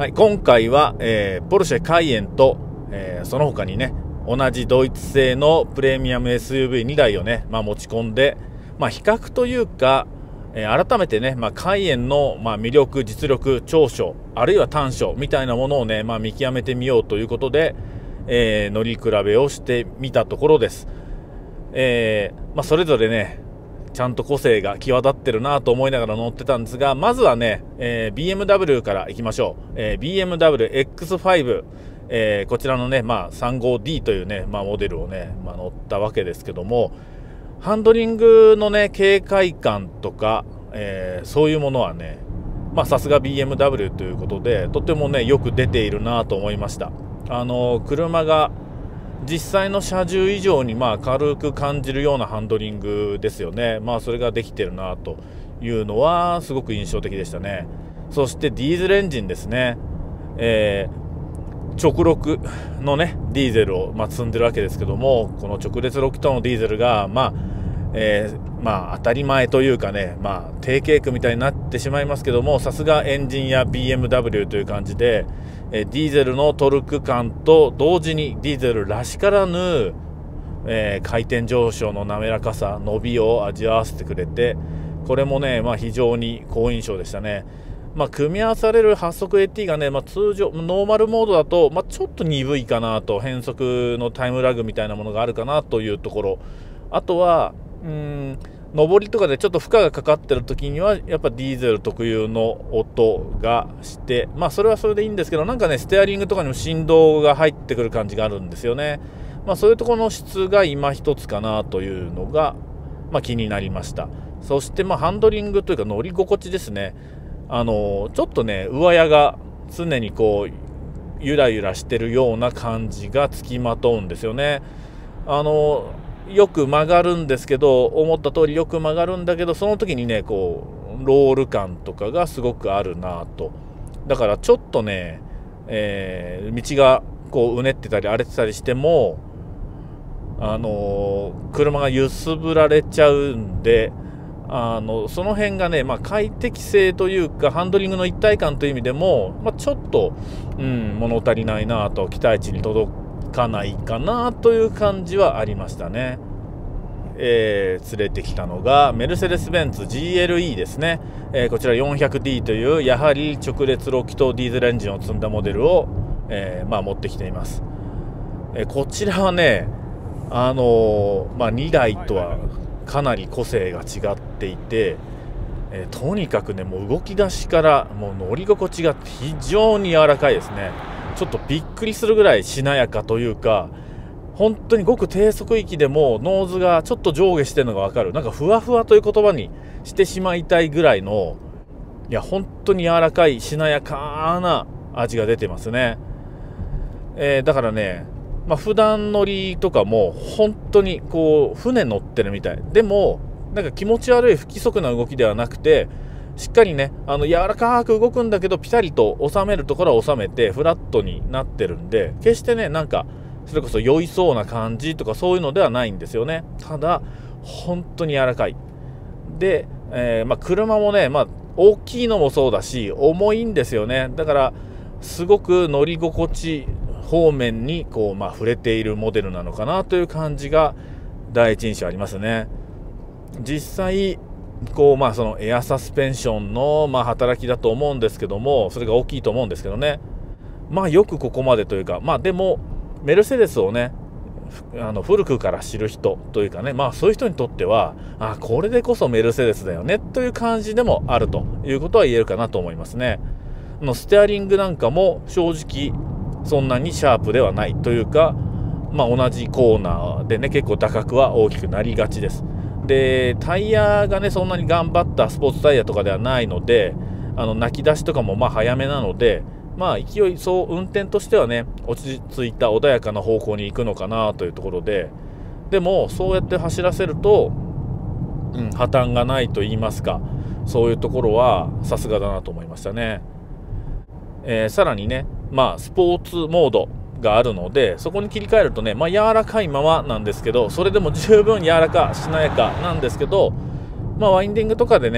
はい、今回は、ポルシェカイエンと、その他にね、同じドイツ製のプレミアム SUV2 台をね、持ち込んで、比較というか、改めてね、カイエンの、魅力、実力、長所、あるいは短所みたいなものをね、見極めてみようということで、乗り比べをしてみたところです。それぞれね、ちゃんと個性が際立ってるなと思いながら乗ってたんですが、まずはね、BMW からいきましょう。BMW X5、こちらのね、35D というね、モデルをね、乗ったわけですけども、ハンドリングのね、軽快感とか、そういうものはね、さすが BMW ということで、とてもね、よく出ているなと思いました。車が実際の車重以上に軽く感じるようなハンドリングですよね。それができてるなというのはすごく印象的でしたね。そしてディーゼルエンジンですね。直6のねディーゼルを積んでるわけですけども、この直列6トンのディーゼルが当たり前というかね、定型句みたいになってしまいますけども、さすがエンジンや BMW という感じで、ディーゼルのトルク感と同時にディーゼルらしからぬ、回転上昇の滑らかさ、伸びを味わわせてくれて、これもね、非常に好印象でしたね。組み合わされる8速 AT がね、通常ノーマルモードだと、ちょっと鈍いかなと、変速のタイムラグみたいなものがあるかなというところ。あとは上りとかでちょっと負荷がかかってる時にはやっぱディーゼル特有の音がして、それはそれでいいんですけど、なんかねステアリングとかにも振動が入ってくる感じがあるんですよね。そういうところの質が今一つかなというのが、気になりました。そしてハンドリングというか乗り心地ですね。ちょっとね上矢が常にこうゆらゆらしてるような感じがつきまとうんですよね。よく曲がるんですけど、思った通りよく曲がるんだけど、その時にねこうロール感とかがすごくあるなと。だからちょっとね、道がこううねってたり荒れてたりしても車が揺すぶられちゃうんで、その辺がね、快適性というかハンドリングの一体感という意味でも、ちょっと、物足りないなと、期待値に届かないかなという感じはありましたね。連れてきたのがメルセデス・ベンツ GLE ですね。こちら 400D というやはり直列6気筒ディーゼルエンジンを積んだモデルを、持ってきています。こちらはね2台とはかなり個性が違っていて、とにかくねもう動き出しからもう乗り心地が非常に柔らかいですね。ちょっとびっくりするぐらいしなやかというか、本当にごく低速域でもノーズがちょっと上下してるのが分かる。なんかふわふわという言葉にしてしまいたいぐらいの、いや本当に柔らかいしなやかな味が出てますね。だからね普段乗りとかも本当にこう船乗ってるみたいでも、なんか気持ち悪い不規則な動きではなくて、しっかりね柔らかく動くんだけどピタリと収めるところは収めてフラットになってるんで、決してねなんかそれこそ酔いそうな感じとかそういうのではないんですよね。ただ本当に柔らかいで、車もね大きいのもそうだし重いんですよね。だからすごく乗り心地方面にこう触れているモデルなのかなという感じが第一印象ありますね。実際こうそのエアサスペンションの働きだと思うんですけども、それが大きいと思うんですけどね。よくここまでというか、でもメルセデスをね古くから知る人というかね、そういう人にとってはこれでこそメルセデスだよねという感じでもあるということは言えるかなと思いますね。ステアリングなんかも正直そんなにシャープではないというか、同じコーナーでね結構打角は大きくなりがちです。でタイヤがねそんなに頑張ったスポーツタイヤとかではないので、泣き出しとかも早めなので、勢い運転としてはね落ち着いた穏やかな方向に行くのかなというところで、でもそうやって走らせると、破綻がないと言いますか、そういうところはさすがだなと思いましたね。さらにねスポーツモードがあるので、そこに切り替えるとね柔らかいままなんですけど、それでも十分柔らかしなやかなんですけど、ワインディングとかでね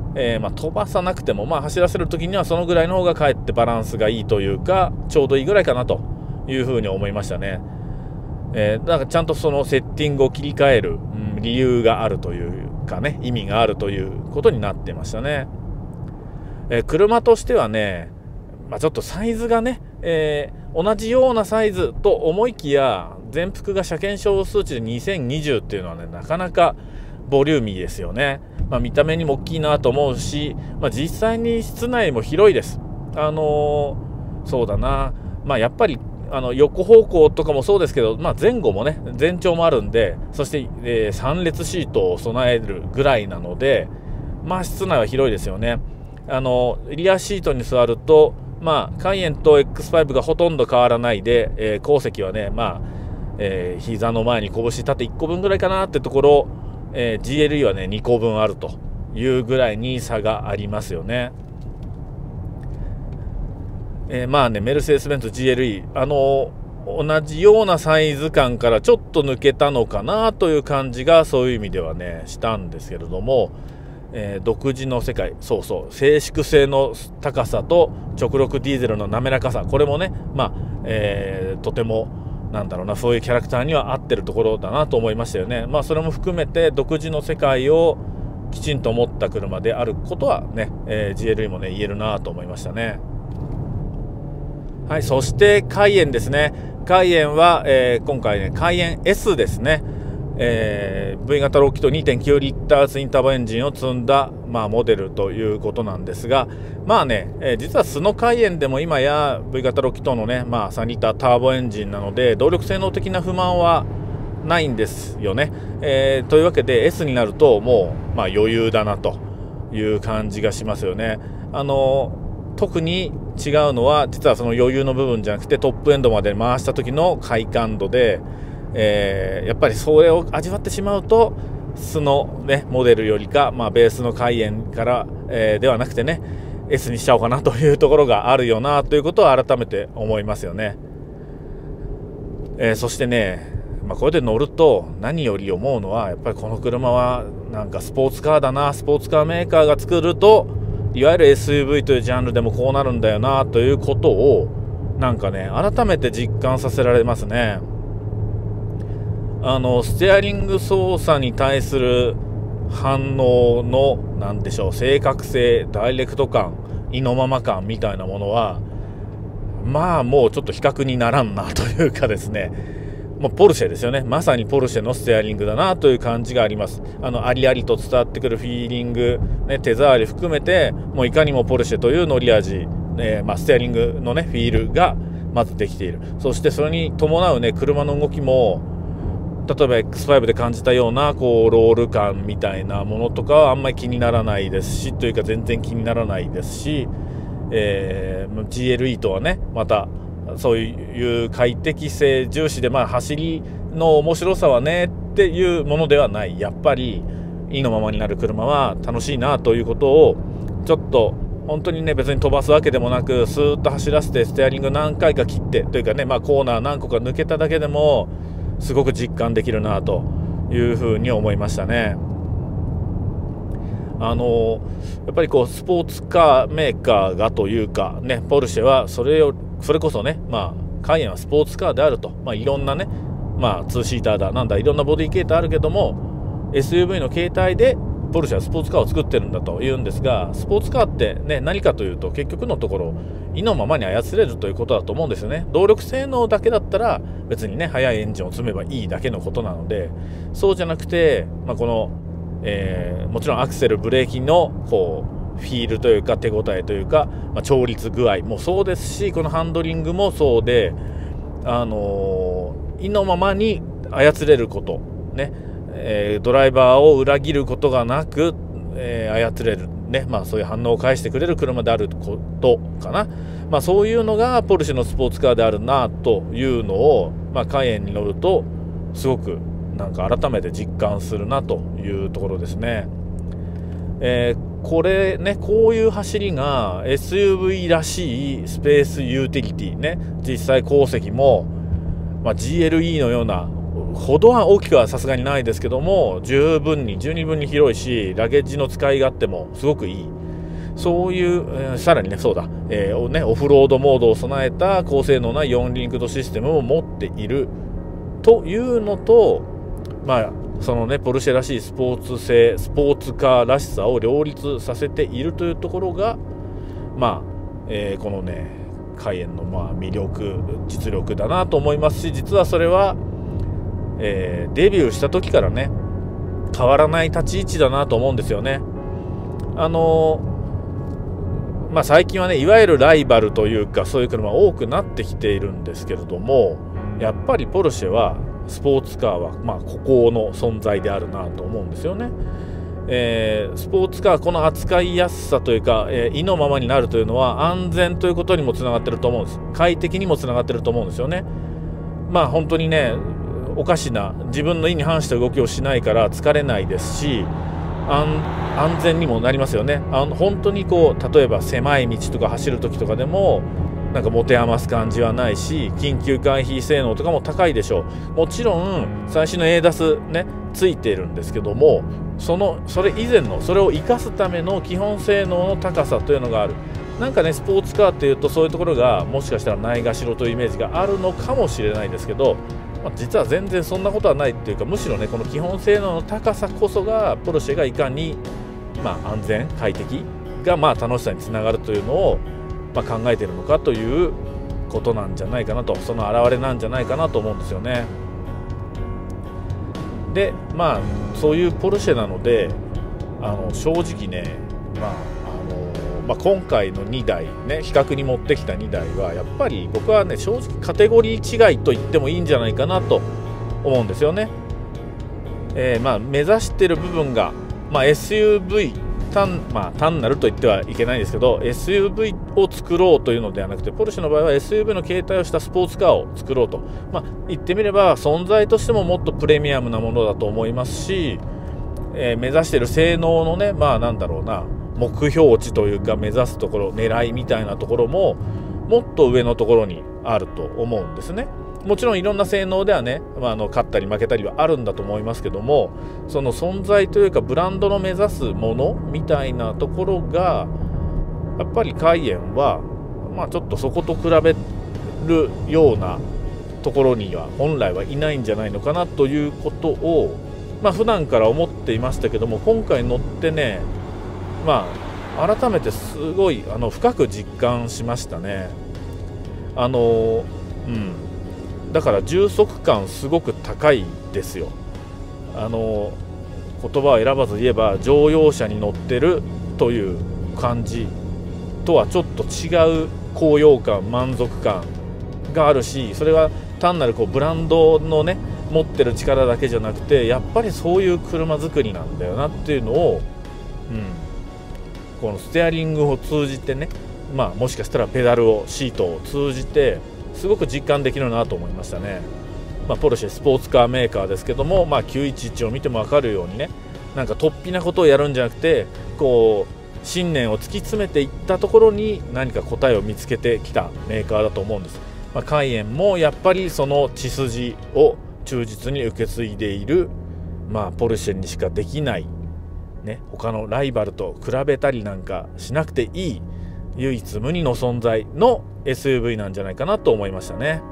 飛ばさなくても、走らせる時にはそのぐらいの方がかえってバランスがいいというか、ちょうどいいぐらいかなというふうに思いましたね。だからちゃんとそのセッティングを切り替える、理由があるというかね、意味があるということになってましたね。車としてはね、ちょっとサイズがね、同じようなサイズと思いきや、全幅が車検証数値で2020っていうのはね、なかなかボリューミーですよね。見た目にも大きいなと思うし、実際に室内も広いです。そうだな、やっぱり横方向とかもそうですけど、前後もね、全長もあるんで、そして、3列シートを備えるぐらいなので、室内は広いですよね。リアシートに座ると、カイエンと X5 がほとんど変わらないで、後席はね、膝の前に拳縦1個分ぐらいかなってところ、GLE はね2個分あるというぐらいに差がありますよね。メルセデス・ベンツ GLE 同じようなサイズ感からちょっと抜けたのかなという感じが、そういう意味ではねしたんですけれども、独自の世界、静粛性の高さと直力ディーゼルの滑らかさ、これもね、とてもそういうキャラクターには合ってるところだなと思いましたよね。それも含めて独自の世界をきちんと持った車であることはね、GLE もね言えるなと思いましたね。はい、そしてカイエンですね。カイエンは、今回ねカイエン S ですね。V 型6気筒 2.9 リッターツインターボエンジンを積んだ、モデルということなんですが、実はスノカイエンでも今や V 型6気筒のね、3リッターターボエンジンなので動力性能的な不満はないんですよね。というわけで S になるともう、余裕だなという感じがしますよね。特に違うのは実はその余裕の部分じゃなくて、トップエンドまで回した時の快感度で、やっぱりそれを味わってしまうとスノ、モデルよりか、ベースのカイエンから、ではなくてね S にしちゃおうかなというところがあるよなということを改めて思いますよね。そしてね、これで乗ると何より思うのは、やっぱりこの車はスポーツカーだな、スポーツカーメーカーが作るといわゆる SUV というジャンルでもこうなるんだよなということを改めて実感させられますね。ステアリング操作に対する反応の正確性、ダイレクト感、意のまま感みたいなものはもうちょっと比較にならんなというかですね、もうポルシェですよね。まさにポルシェのステアリングだなという感じがあります。ありありと伝わってくるフィーリング、手触り含めてもういかにもポルシェという乗り味、ステアリングのフィールがまずできている。そしてそれに伴う車の動きも、例えば X5 で感じたようなロール感みたいなものとかはあんまり気にならないですし、というか全然気にならないですし、GLE とはねまたそういう快適性重視で、走りの面白さはねっていうものではない。やっぱり意のままになる車は楽しいなということをちょっと本当にね、別に飛ばすわけでもなくスーッと走らせてステアリング何回か切ってというかね、コーナー何個か抜けただけでもすごく実感できるなというふうに思いましたね。やっぱりスポーツカーメーカーがというかね、ポルシェはそれこそね、カイエンはスポーツカーであると、いろんなね、2シーターだいろんなボディ形態あるけども SUV の形態でポルシェはスポーツカーを作ってるんだというんですが、スポーツカーってね何かというと結局のところ意のままに操れるということだと思うんですよね。動力性能だけだったら別にね速いエンジンを積めばいいだけのことなので、そうじゃなくて、この、もちろんアクセルブレーキのフィールというか手応えというか、調律具合もそうですし、このハンドリングもそうで、意のままに操れることね、ドライバーを裏切ることがなく、操れるね、そういう反応を返してくれる車であることかな、そういうのがポルシェのスポーツカーであるなというのを、カイエンに乗るとすごく改めて実感するなというところですね。これね、こういう走りが SUV らしいスペースユーティリティね、実際後席も、GLE のようなほどは大きくはさすがにないですけども、十二分に広いし、ラゲッジの使い勝手もすごくいい、そういう、さらにね、そうだ、オフロードモードを備えた高性能な4リンクドシステムを持っているというのと、そのね、ポルシェらしいスポーツカーらしさを両立させているというところが、このね、カイエンの魅力、実力だなと思いますし、実はそれは、デビューした時からね、変わらない立ち位置だなと思うんですよね。最近はね、いわゆるライバルというか、そういう車多くなってきているんですけれども、やっぱりポルシェはスポーツカーは孤高の存在であるなと思うんですよね。スポーツカー、この扱いやすさというか、意のままになるというのは安全ということにもつながってると思うんです。快適にもつながってると思うんですよね。本当にね、おかしな自分の意に反した動きをしないから疲れないですし、安全にもなりますよね。本当に例えば狭い道とか走る時とかでもなんか持て余す感じはないし、緊急回避性能とかも高いでしょう。もちろん最新の ADAS ねついているんですけども、それ以前のそれを生かすための基本性能の高さというのがある。なんかね、スポーツカーっていうとそういうところがもしかしたらないがしろというイメージがあるのかもしれないですけど、実は全然そんなことはないっていうか、むしろね、この基本性能の高さこそがポルシェがいかに安全快適が楽しさにつながるというのを考えているのかということなんじゃないかなと、その表れなんじゃないかなと思うんですよね。でそういうポルシェなので、正直ね、今回の2台ね、比較に持ってきた2台はやっぱり僕はね、正直カテゴリー違いと言ってもいいんじゃないかなと思うんですよね。目指している部分が、SUV 単なると言ってはいけないんですけど、 SUV を作ろうというのではなくて、ポルシェの場合は SUV の形態をしたスポーツカーを作ろうと、言ってみれば存在としてももっとプレミアムなものだと思いますし、目指している性能のね、目標値というか、目指すところ、狙いみたいなところももっと上のところにあると思うんですね。もちろんいろんな性能ではね、勝ったり負けたりはあるんだと思いますけども、その存在というかブランドの目指すものみたいなところが、やっぱりカイエンはちょっとそこと比べるようなところには本来はいないんじゃないのかなということを普段から思っていましたけども、今回乗ってね、改めてすごい深く実感しましたね。だから充足感すごく高いですよ。言葉を選ばず言えば乗用車に乗ってるという感じとはちょっと違う高揚感、満足感があるし、それは単なるブランドのね持ってる力だけじゃなくて、やっぱりそういう車作りなんだよなっていうのを、このステアリングを通じてね、もしかしたらペダルをシートを通じてすごく実感できるなと思いましたね。ポルシェスポーツカーメーカーですけども、911を見ても分かるようにね、なんか突飛なことをやるんじゃなくて、信念を突き詰めていったところに何か答えを見つけてきたメーカーだと思うんです。カイエンもやっぱりその血筋を忠実に受け継いでいる、ポルシェにしかできないね、他のライバルと比べたりなんかしなくていい唯一無二の存在の SUV なんじゃないかなと思いましたね。